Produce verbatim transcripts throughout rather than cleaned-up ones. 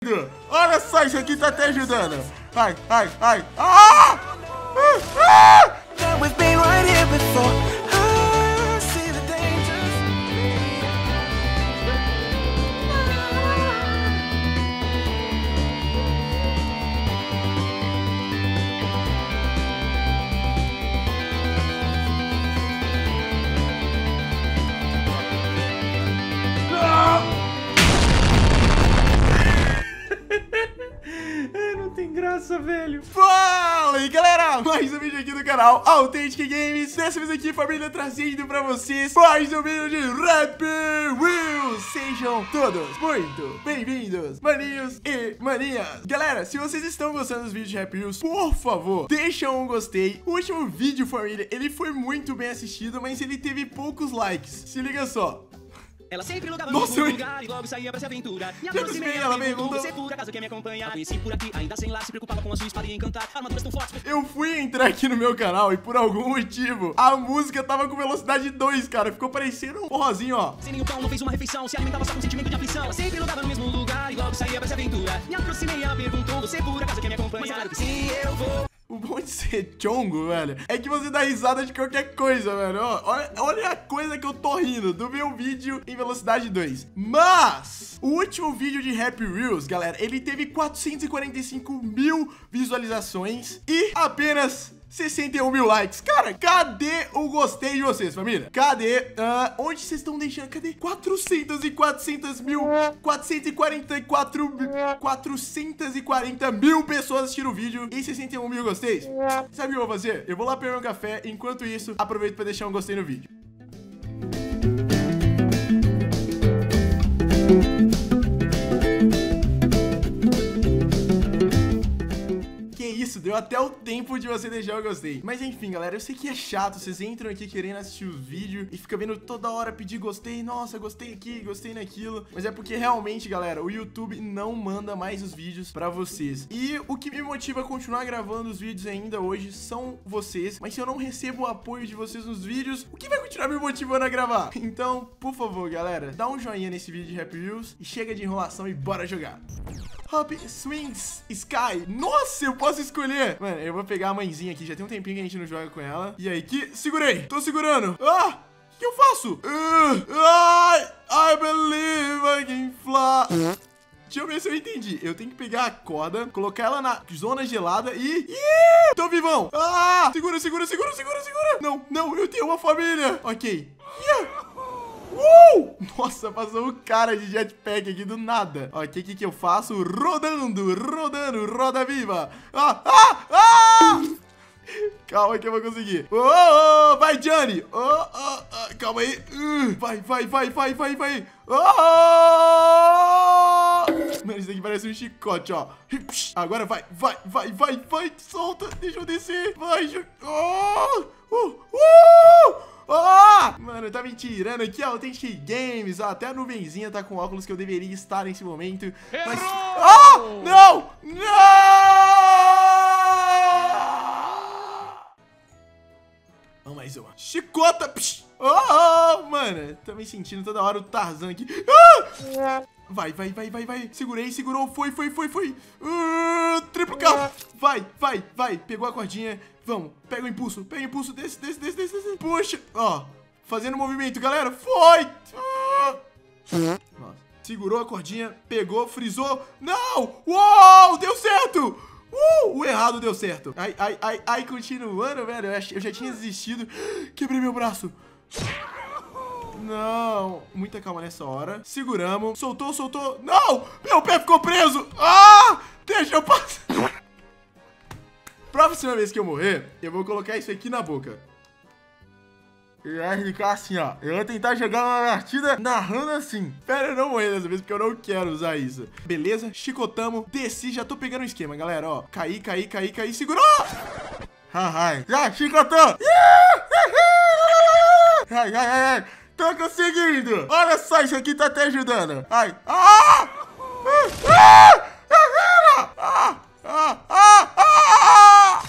Olha só, isso aqui tá até ajudando. Ai, ai, ai. Ah! Ah! Ah! Não tem graça, velho. Fala aí, galera, mais um vídeo aqui do canal Authentic Games. Dessa vez aqui, família, trazendo pra vocês mais um vídeo de Happy Wheels. Sejam todos muito bem-vindos, maninhos e maninhas. Galera, se vocês estão gostando dos vídeos de Happy Wheels, por favor, deixa um gostei. O último vídeo, família, ele foi muito bem assistido, mas ele teve poucos likes. Se liga só. Ela sempre lugava Nossa, no eu... lugar e logo saía pra se aventura. Me aproximei, ela perguntou: você por acaso quer me acompanhar? A conheci por aqui, ainda sem lá, se preocupava com a sua espada e encantar. Armaduras tão fortes. Eu fui entrar aqui no meu canal e por algum motivo a música tava com velocidade dois, cara. Ficou parecendo um forrozinho, ó. Sem nenhum pão, não fez uma refeição, se alimentava só com sentimento de aflição. Ela sempre lugava no mesmo lugar e logo saía pra se aventura. Me aproximei, ela perguntou: você por acaso quer me acompanhar? Mas é claro que sim, eu vou. O bom de ser chongo, velho, é que você dá risada de qualquer coisa, velho. Olha, olha a coisa que eu tô rindo do meu vídeo em velocidade dois. Mas o último vídeo de Happy Wheels, galera, ele teve quatrocentos e quarenta e cinco mil visualizações e apenas sessenta e um mil likes. Cara, cadê o gostei de vocês, família? Cadê? Uh, onde vocês estão deixando? Cadê? quatrocentos e quatrocentos mil, quatrocentos e quarenta e quatro mil, quatrocentos e quarenta mil pessoas assistiram o vídeo e sessenta e um mil gostei. Sabe o que eu vou fazer? Eu vou lá pegar um café. Enquanto isso, aproveito para deixar um gostei no vídeo. Isso, deu até o tempo de você deixar o gostei. Mas enfim, galera, eu sei que é chato. Vocês entram aqui querendo assistir os vídeos e fica vendo toda hora pedir gostei. Nossa, gostei aqui, gostei naquilo. Mas é porque realmente, galera, o YouTube não manda mais os vídeos pra vocês. E o que me motiva a continuar gravando os vídeos ainda hoje são vocês. Mas se eu não recebo o apoio de vocês nos vídeos, o que vai continuar me motivando a gravar? Então, por favor, galera, dá um joinha nesse vídeo de Happy Wheels e chega de enrolação e bora jogar. Hop, Swings, Sky. Nossa, eu posso escolher. Mano, eu vou pegar a mãezinha aqui. Já tem um tempinho que a gente não joga com ela. E aí, que... Segurei. Tô segurando. Ah, o que eu faço? Uh, I, I believe I can fly. Deixa eu ver se eu entendi. Eu tenho que pegar a corda, colocar ela na zona gelada e... Ih, tô vivão. Ah, segura, segura, segura, segura, segura. Não, não, eu tenho uma família. Ok. Yeah. Uh! Nossa, passou um cara de jetpack aqui do nada. Ó, o que, que que eu faço? Rodando, rodando, roda viva. Ah, ah, ah! Calma que eu vou conseguir. Oh, oh, vai, Johnny. Oh, oh, oh, calma aí. Uh, vai, vai, vai, vai, vai, vai. Oh! Mano, isso aqui parece um chicote, ó. Agora vai, vai, vai, vai, vai. Solta, deixa eu descer. Vai, oh! Uh, uh! Oh! Mano, tá me tirando aqui, ó. Authentic Games, ó. Até a nuvenzinha tá com óculos que eu deveria estar nesse momento. Mas... Oh! Não! Não! Vamos mais uma. Chicota! Psh. Oh! Mano, tô me sentindo toda hora o Tarzan aqui. Ah! Vai, vai, vai, vai, vai. Segurei, segurou. Foi, foi, foi, foi. Uh, triplo K. Vai, vai, vai. Pegou a cordinha. Vamos. Pega o impulso. Pega o impulso. Desce, desce, desce, desce, desce. Puxa. Ó. Fazendo movimento, galera. Foi. Uh. Nossa. Segurou a cordinha. Pegou, frisou. Não. Uou, deu certo. Uh, o errado deu certo. Ai, ai, ai, ai. Continuando, velho. Eu já tinha desistido. Quebrei meu braço. Não, muita calma nessa hora. Seguramos, soltou, soltou. Não, meu pé ficou preso. Ah, deixa eu passar. Próxima vez que eu morrer, eu vou colocar isso aqui na boca. E vai ficar assim, ó. Eu vou tentar jogar uma partida narrando assim. Pera, eu não morrer dessa vez, porque eu não quero usar isso. Beleza, chicotamos, desci, já tô pegando o esquema, galera, ó. Caí, caí, caí, caí, segurou. Ai, já, chicotou. Ai, ai, ai, ai. Tô conseguindo! Olha só, isso aqui tá até ajudando. Ai! Ah! Ah! Ah! Ah! Ah!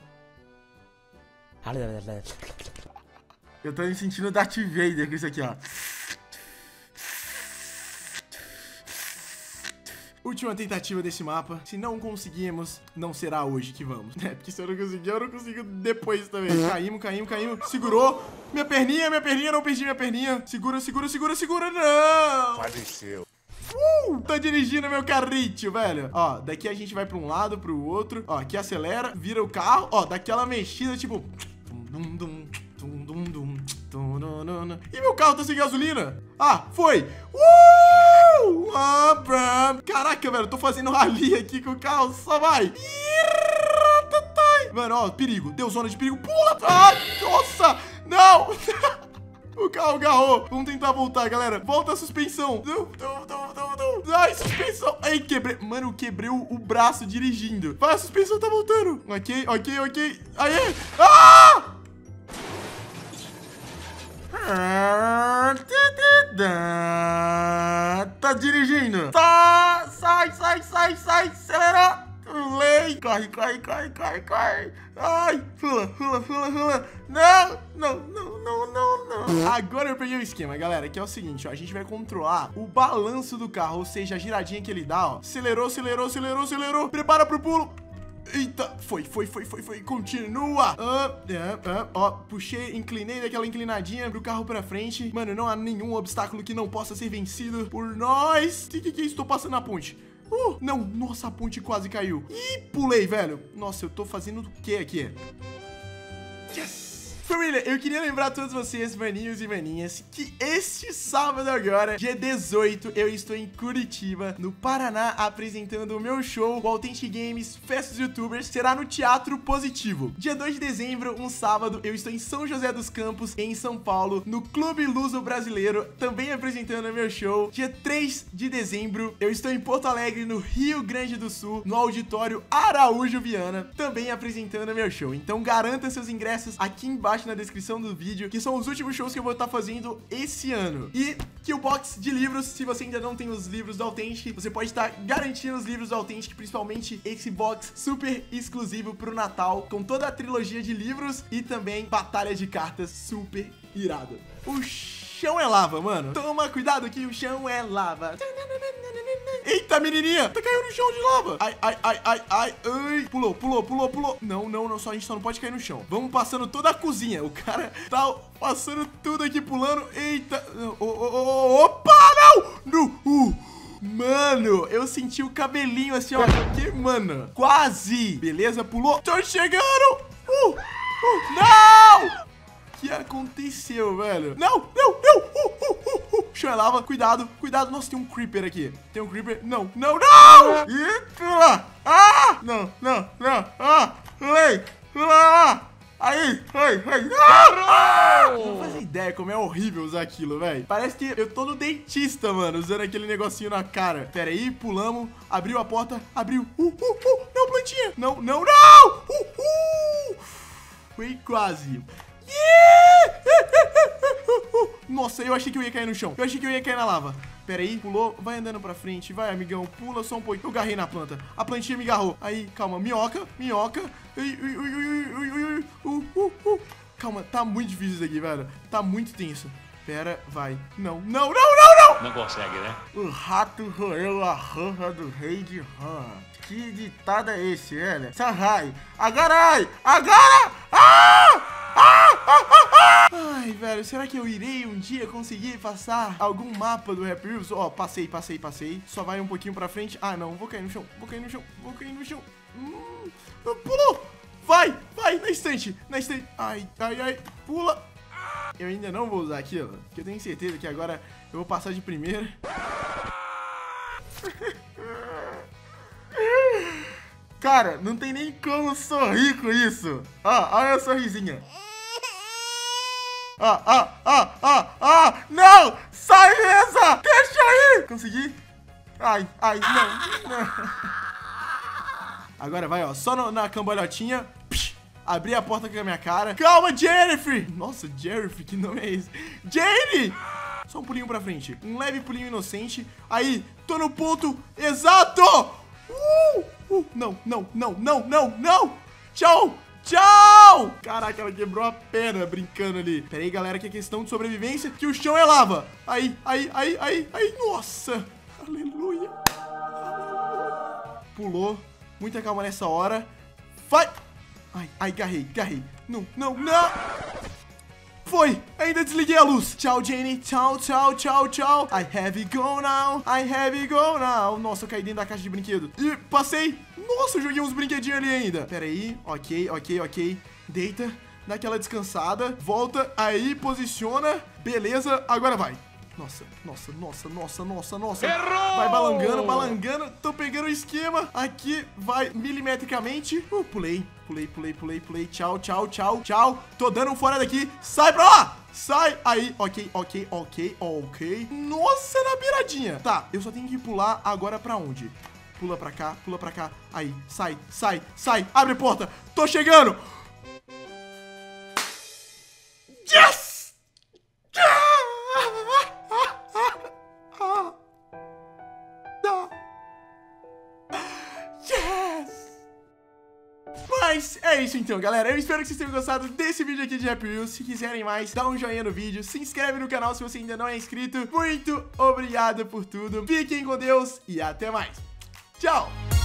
Ah! Eu tô me sentindo Darth Vader com isso aqui, ó. O Última tentativa desse mapa. Se não conseguirmos, não será hoje que vamos. É, porque se eu não conseguir, eu não consigo depois também. Caímos, caímos, caímos. Segurou. Minha perninha, minha perninha. Não perdi minha perninha. Segura, segura, segura, segura. Não! Faleceu. Uh, tá dirigindo meu carrinho, velho. Ó, daqui a gente vai pra um lado, pro outro. Ó, aqui acelera, vira o carro. Ó, daquela mexida, tipo... Dum, dum, dum, dum, dum, dum, dum, dum. E meu carro tá sem gasolina. Ah, foi. Uh! Ah, bram. Caraca, velho, eu tô fazendo rally aqui com o carro. Só vai. Mano, ó, perigo. Deu zona de perigo. Pula. Ai, nossa. Não. O carro agarrou. Vamos tentar voltar, galera. Volta a suspensão. Não, não, não, não, não. Ai, suspensão. Ai, quebrei. Mano, eu quebrei o, o braço dirigindo. Vai, a suspensão tá voltando. Ok, ok, ok. Aê. Ah! Tá dirigindo. Tá. Sai, sai, sai, sai. Acelera. Lei. Corre, corre, corre, corre, corre. Ai, pula, pula, pula, pula. Não, não, não, não, não, não. Agora eu peguei o esquema, galera, que é o seguinte, ó. A gente vai controlar o balanço do carro, ou seja, a giradinha que ele dá, ó. Acelerou, acelerou, acelerou, acelerou. Prepara pro pulo. Eita, foi, foi, foi, foi, foi. Continua. Ah, ah, ah, ó, puxei, inclinei daquela inclinadinha pro carro pra frente. Mano, não há nenhum obstáculo que não possa ser vencido por nós. O que, que, que é isso? Tô passando na ponte. Uh, não, nossa, a ponte quase caiu. Ih, pulei, velho. Nossa, eu tô fazendo o que aqui? Yes! Família, eu queria lembrar a todos vocês, maninhos e maninhas, que este sábado agora, dia dezoito, eu estou em Curitiba, no Paraná, apresentando o meu show, o Authentic Games Festa dos Youtubers. Será no Teatro Positivo. Dia dois de dezembro, um sábado, eu estou em São José dos Campos, em São Paulo, no Clube Luso Brasileiro, também apresentando o meu show. Dia três de dezembro, eu estou em Porto Alegre, no Rio Grande do Sul, no Auditório Araújo Viana, também apresentando o meu show. Então garanta seus ingressos aqui embaixo na descrição do vídeo, que são os últimos shows que eu vou estar fazendo esse ano. E que o box de livros, se você ainda não tem os livros do Authentic, você pode estar garantindo os livros do Authentic, principalmente esse box super exclusivo pro Natal, com toda a trilogia de livros e também batalha de cartas super irado. O chão é lava, mano. Toma cuidado que o chão é lava. Eita, menininha, tá caindo no chão de lava. Ai, ai, ai, ai, ai, ai. Pulou, pulou, pulou, pulou. Não, não, não, só a gente só não pode cair no chão. Vamos passando toda a cozinha. O cara tá passando tudo aqui, pulando. Eita. Oh, oh, oh, opa, não. No, uh. Mano, eu senti o cabelinho assim, ó, queimando. Quase. Beleza, pulou. Tô chegando. Uh, uh, não. O que aconteceu, velho? Não, não, não. Uh, uh, uh, uh. Chão é lava, cuidado, cuidado. Nossa, tem um creeper aqui. Tem um creeper. Não, não, não. Eita. Ah, não, não, não. Ah, pulei. Ah, aí, aí, aí. Ah, não faz ideia como é horrível usar aquilo, velho. Parece que eu tô no dentista, mano, usando aquele negocinho na cara. Pera aí, pulamos. Abriu a porta, abriu. Uh, uh, uh. Não, plantinha. Não, não, não. Uh, uh. Foi quase. Nossa, eu achei que eu ia cair no chão. Eu achei que eu ia cair na lava. Pera aí, pulou, vai andando pra frente. Vai, amigão, pula só um pouquinho. Eu garrei na planta, a plantinha me agarrou. Aí, calma, minhoca, minhoca. Ui, ui, ui, ui, ui, ui, uh, uh, uh. Calma, tá muito difícil isso aqui, velho. Tá muito tenso. Pera, vai. Não, não, não, não, não. Não consegue, né? O rato roeu a rã do rei de rã. Que ditado é esse, velho? Sarrai, agarai, agora! Ah! Ah, ah, ah, ah. Ai, velho, será que eu irei um dia conseguir passar algum mapa do Happy Wheels? Ó, oh, passei, passei, passei. Só vai um pouquinho pra frente. Ah, não, vou cair no chão, vou cair no chão, vou cair no chão. Hum, pulou! Vai, vai, na estante, na estante. Ai, ai, ai, pula. Eu ainda não vou usar aquilo, porque eu tenho certeza que agora eu vou passar de primeira. Cara, não tem nem como sorrir com isso. Ó, olha a sorrisinha. Ah, ah, ah, ah, ah, não! Sai dessa! Deixa aí! Consegui? Ai, ai, não, não. Agora vai, ó, só no, na cambalhotinha. Psh, abri a porta com a minha cara. Calma, Jennifer! Nossa, Jennifer, que nome é esse? Jane! Só um pulinho pra frente. Um leve pulinho inocente. Aí, tô no ponto exato! Uh, uh, não, não, não, não, não, não! Tchau! Tchau! Caraca, ela quebrou a perna brincando ali. Pera aí, galera, que é questão de sobrevivência, que o chão é lava. Aí, aí, aí, aí, aí. Nossa! Aleluia! Aleluia! Pulou. Muita calma nessa hora. Vai! Ai, ai, garrei, garrei. Não, não, não! Foi! Ainda desliguei a luz. Tchau, Jenny. Tchau, tchau, tchau, tchau. I have it go now. I have it go now. Nossa, eu caí dentro da caixa de brinquedo. E passei. Nossa, eu joguei uns brinquedinhos ali ainda. Pera aí. Ok, ok, ok. Deita. Dá aquela descansada. Volta. Aí, posiciona. Beleza. Agora vai. Nossa, nossa, nossa, nossa, nossa, nossa. Errou! Vai balangando, balangando. Tô pegando o esquema. Aqui vai milimetricamente. Uh, pulei, pulei, pulei, pulei, pulei. Tchau, tchau, tchau, tchau. Tô dando um fora daqui. Sai pra lá! Sai! Aí, ok, ok, ok, ok. Nossa, na beiradinha. Tá, eu só tenho que pular agora pra onde? Pula pra cá, pula pra cá. Aí, sai, sai, sai. Abre a porta. Tô chegando. Yes! Mas é isso então, galera. Eu espero que vocês tenham gostado desse vídeo aqui de Happy Wheels. Se quiserem mais, dá um joinha no vídeo. Se inscreve no canal se você ainda não é inscrito. Muito obrigado por tudo. Fiquem com Deus e até mais. Tchau!